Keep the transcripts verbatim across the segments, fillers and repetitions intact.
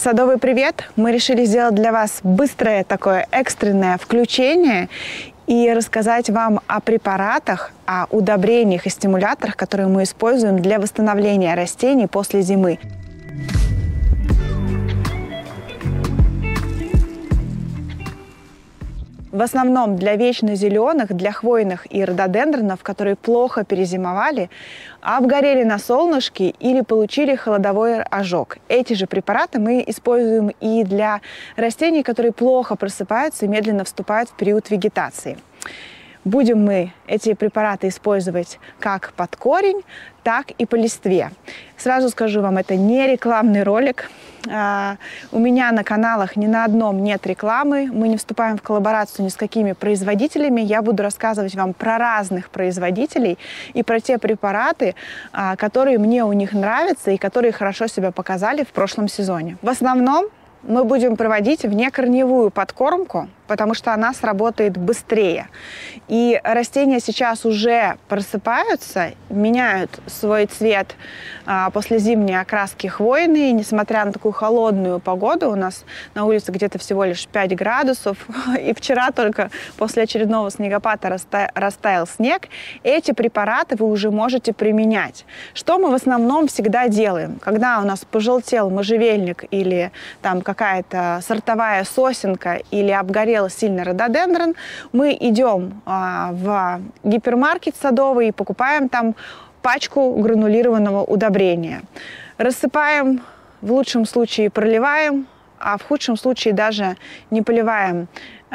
Садовый привет! Мы решили сделать для вас быстрое такое экстренное включение и рассказать вам о препаратах, о удобрениях и стимуляторах, которые мы используем для восстановления растений после зимы. В основном для вечно зеленых, для хвойных и рододендронов, которые плохо перезимовали, обгорели на солнышке или получили холодовой ожог. Эти же препараты мы используем и для растений, которые плохо просыпаются и медленно вступают в период вегетации. Будем мы эти препараты использовать как под корень, так и по листве. Сразу скажу вам, это не рекламный ролик. Uh, у меня на каналах ни на одном нет рекламы. Мы не вступаем в коллаборацию ни с какими производителями. Я буду рассказывать вам про разных производителей и про те препараты, uh, которые мне у них нравятся и которые хорошо себя показали в прошлом сезоне. В основном мы будем проводить внекорневую подкормку, потому что она сработает быстрее. И растения сейчас уже просыпаются, меняют свой цвет а, после зимней окраски хвойные. Несмотря на такую холодную погоду, у нас на улице где-то всего лишь пять градусов, и вчера только после очередного снегопада раста... растаял снег, эти препараты вы уже можете применять. Что мы в основном всегда делаем? Когда у нас пожелтел можжевельник или там какая-то сортовая сосенка или обгорел сильно рододендрон, мы идем а, в гипермаркет садовый и покупаем там пачку гранулированного удобрения. Рассыпаем, в лучшем случае проливаем, а в худшем случае даже не поливаем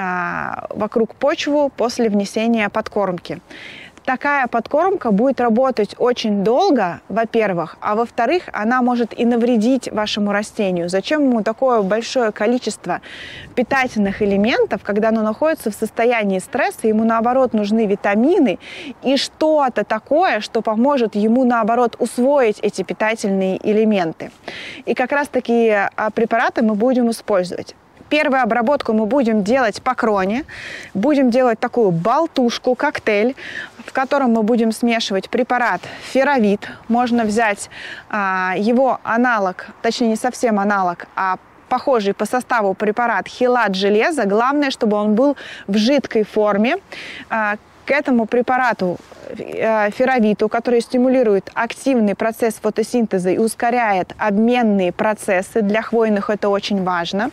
а, вокруг почву после внесения подкормки. Такая подкормка будет работать очень долго, во-первых, а во-вторых, она может и навредить вашему растению. Зачем ему такое большое количество питательных элементов, когда оно находится в состоянии стресса, ему наоборот нужны витамины и что-то такое, что поможет ему наоборот усвоить эти питательные элементы. И как раз такие препараты мы будем использовать. Первую обработку мы будем делать по кроне, будем делать такую болтушку, коктейль, в котором мы будем смешивать препарат феровит. Можно взять а, его аналог, точнее не совсем аналог, а похожий по составу препарат хелат железа. Главное, чтобы он был в жидкой форме. А, к этому препарату феровиту, который стимулирует активный процесс фотосинтеза и ускоряет обменные процессы. Для хвойных это очень важно.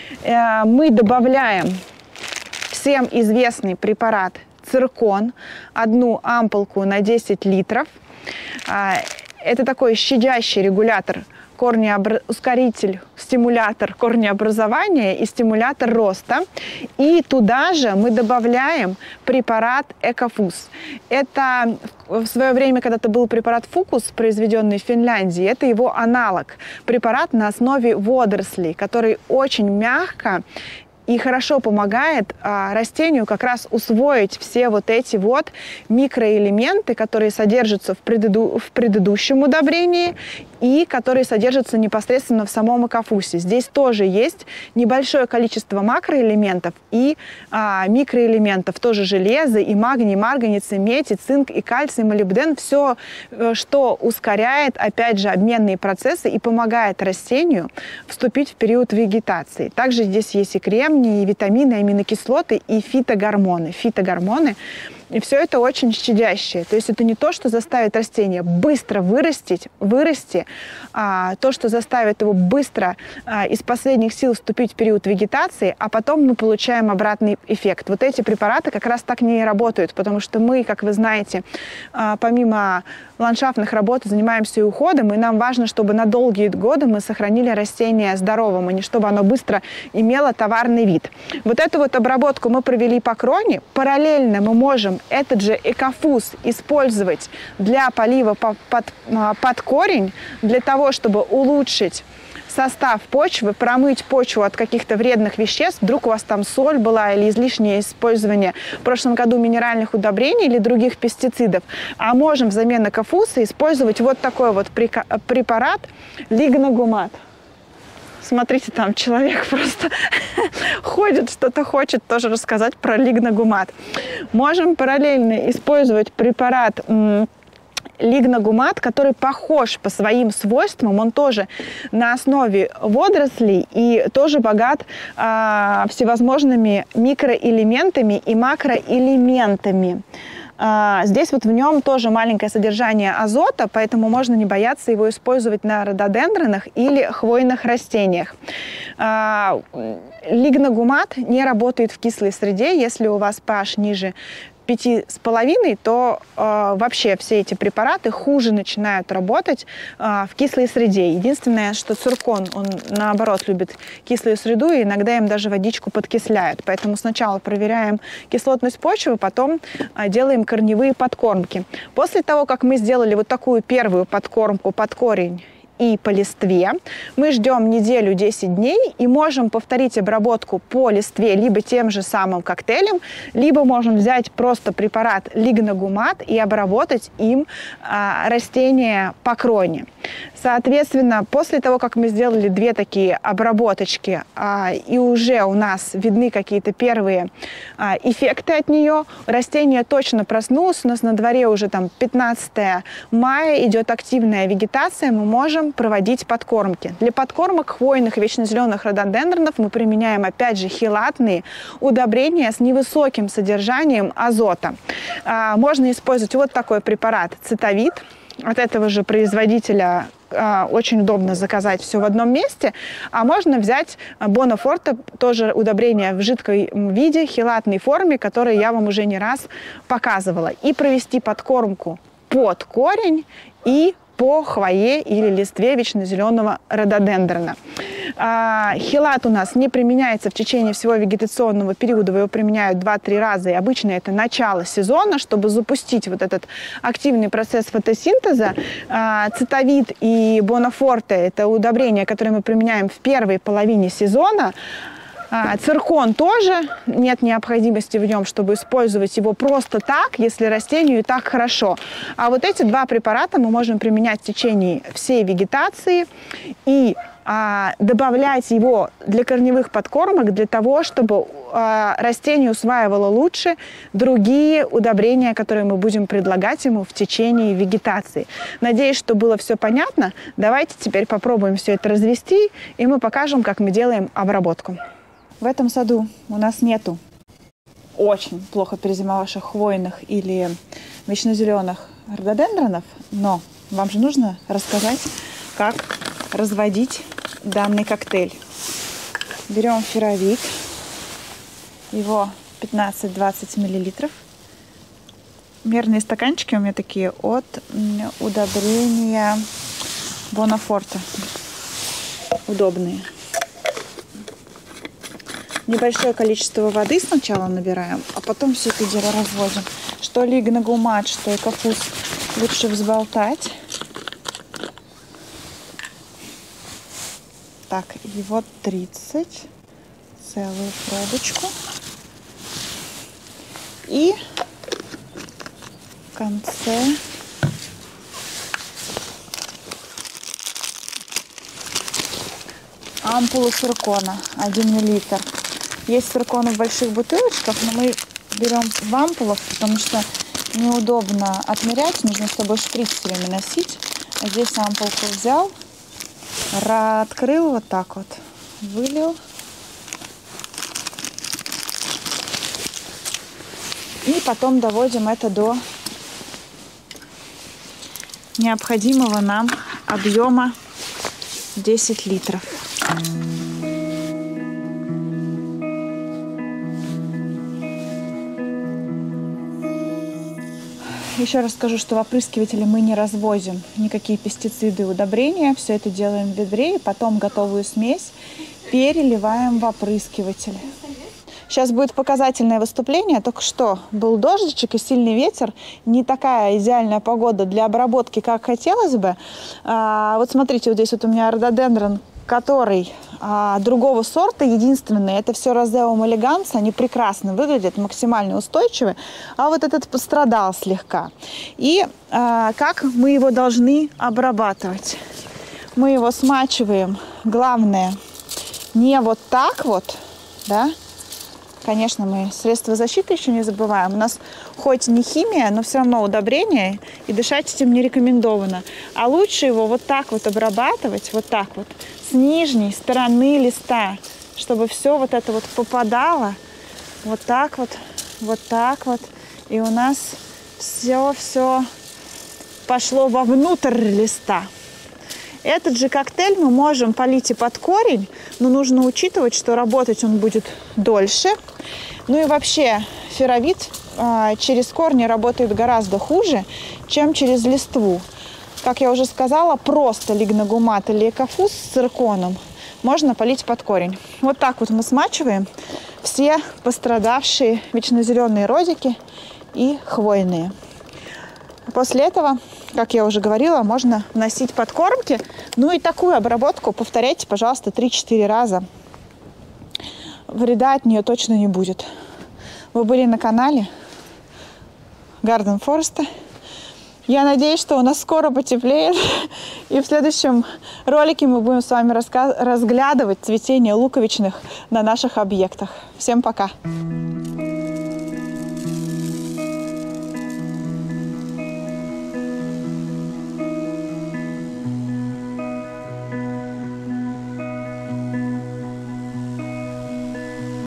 Мы добавляем всем известный препарат циркон, одну ампулку на десять литров. Это такой щадящий регулятор, корнеобр... ускоритель, стимулятор корнеобразования и стимулятор роста. И туда же мы добавляем препарат Экофус. Это в свое время когда-то был препарат Фукус, произведенный в Финляндии. Это его аналог. Препарат на основе водорослей, который очень мягко и хорошо помогает а, растению как раз усвоить все вот эти вот микроэлементы, которые содержатся в, предыду в предыдущем удобрении и которые содержатся непосредственно в самом Экофусе. Здесь тоже есть небольшое количество макроэлементов и а, микроэлементов, тоже железо, и магний, марганец, и медь, и цинк, и кальций, и молибден. Все, что ускоряет, опять же, обменные процессы и помогает растению вступить в период вегетации. Также здесь есть и кремний, и витамины, и аминокислоты, и фитогормоны. Фитогормоны. И все это очень щадящее. То есть это не то, что заставит растение быстро вырастить, вырасти, а то, что заставит его быстро а, из последних сил вступить в период вегетации, а потом мы получаем обратный эффект. Вот эти препараты как раз так не работают, потому что мы, как вы знаете, а, помимо ландшафтных работ занимаемся и уходом, и нам важно, чтобы на долгие годы мы сохранили растение здоровым, а не чтобы оно быстро имело товарный вид. Вот эту вот обработку мы провели по кроне. Параллельно мы можем этот же Экофус использовать для полива под, под корень, для того, чтобы улучшить состав почвы, промыть почву от каких-то вредных веществ. Вдруг у вас там соль была или излишнее использование в прошлом году минеральных удобрений или других пестицидов. А можем взамен Экофуса использовать вот такой вот препарат лигногумат. Смотрите, там человек просто ходит, что-то хочет тоже рассказать про лигногумат. Можем параллельно использовать препарат лигногумат, который похож по своим свойствам. Он тоже на основе водорослей и тоже богат а, всевозможными микроэлементами и макроэлементами. А, здесь вот в нем тоже маленькое содержание азота, поэтому можно не бояться его использовать на рододендронах или хвойных растениях. А, лигногумат не работает в кислой среде. Если у вас pH ниже пяти с половиной, то э, вообще все эти препараты хуже начинают работать э, в кислой среде. Единственное, что циркон, он наоборот любит кислую среду, и иногда им даже водичку подкисляют. Поэтому сначала проверяем кислотность почвы, потом э, делаем корневые подкормки. После того, как мы сделали вот такую первую подкормку под корень и по листве, мы ждем неделю-десять дней и можем повторить обработку по листве либо тем же самым коктейлем, либо можем взять просто препарат лигногумат и обработать им а, растения по кроне. Соответственно, после того, как мы сделали две такие обработочки, а, и уже у нас видны какие-то первые а, эффекты от нее, растение точно проснулось, у нас на дворе уже там пятнадцатое мая, идет активная вегетация, мы можем проводить подкормки. Для подкормок хвойных и вечнозеленых рододендронов мы применяем опять же хелатные удобрения с невысоким содержанием азота. А, можно использовать вот такой препарат цитовид. От этого же производителя а, очень удобно заказать все в одном месте. А можно взять Бонафорте, тоже удобрение в жидком виде, хелатной форме, которое я вам уже не раз показывала. И провести подкормку под корень и по хвое или листве вечнозеленого рододендрона. А, хелат у нас не применяется в течение всего вегетационного периода, его применяют два-три раза, и обычно это начало сезона, чтобы запустить вот этот активный процесс фотосинтеза. А, цитовид и Бонафорте – это удобрения, которые мы применяем в первой половине сезона. А, циркон тоже, нет необходимости в нем, чтобы использовать его просто так, если растению и так хорошо. А вот эти два препарата мы можем применять в течение всей вегетации и а, добавлять его для корневых подкормок для того, чтобы а, растение усваивало лучше другие удобрения, которые мы будем предлагать ему в течение вегетации. Надеюсь, что было все понятно. Давайте теперь попробуем все это развести, и мы покажем, как мы делаем обработку. В этом саду у нас нету очень плохо перезимовавших хвойных или вечнозеленых рододендронов, но вам же нужно рассказать, как разводить данный коктейль. Берем феровик, его пятнадцать-двадцать миллилитров. Мерные стаканчики у меня такие от удобрения Бонафорте. Удобные. Небольшое количество воды сначала набираем, а потом все это дело разводим. Что лигногумат, что экофуз лучше взболтать. Так, и вот тридцать, целую пробочку. И в конце ампулу циркона, один миллилитр. Есть циркон в больших бутылочках, но мы берем в ампулах, потому что неудобно отмерять, нужно с собой шприц все время носить. А здесь ампулку взял, открыл вот так вот, вылил. И потом доводим это до необходимого нам объема десять литров. Еще раз скажу, что в опрыскивателе мы не развозим никакие пестициды и удобрения. Все это делаем в ведре, и потом готовую смесь переливаем в опрыскиватель. Сейчас будет показательное выступление. Только что был дождичек и сильный ветер. Не такая идеальная погода для обработки, как хотелось бы. А, вот смотрите, вот здесь вот у меня рододендрон, который а, другого сорта, единственный, это все Розеум элеганс, они прекрасно выглядят, максимально устойчивы, а вот этот пострадал слегка. И а, как мы его должны обрабатывать? Мы его смачиваем, главное, не вот так вот, да, Конечно, мы средства защиты еще не забываем. У нас хоть не химия, но все равно удобрение, и дышать этим не рекомендовано. А лучше его вот так вот обрабатывать, вот так вот, с нижней стороны листа, чтобы все вот это вот попадало вот так вот, вот так вот. И у нас все-все пошло вовнутрь листа. Этот же коктейль мы можем полить и под корень, но нужно учитывать, что работать он будет дольше. Ну и вообще феровид а, через корни работает гораздо хуже, чем через листву. Как я уже сказала, просто лигногумат или экофус с цирконом можно полить под корень. Вот так вот мы смачиваем все пострадавшие вечнозеленые розики и хвойные. После этого, как я уже говорила, можно вносить подкормки. Ну и такую обработку повторяйте, пожалуйста, три-четыре раза. Вреда от нее точно не будет. Вы были на канале Garden Forest. Я надеюсь, что у нас скоро потеплеет. И в следующем ролике мы будем с вами разглядывать цветение луковичных на наших объектах. Всем пока!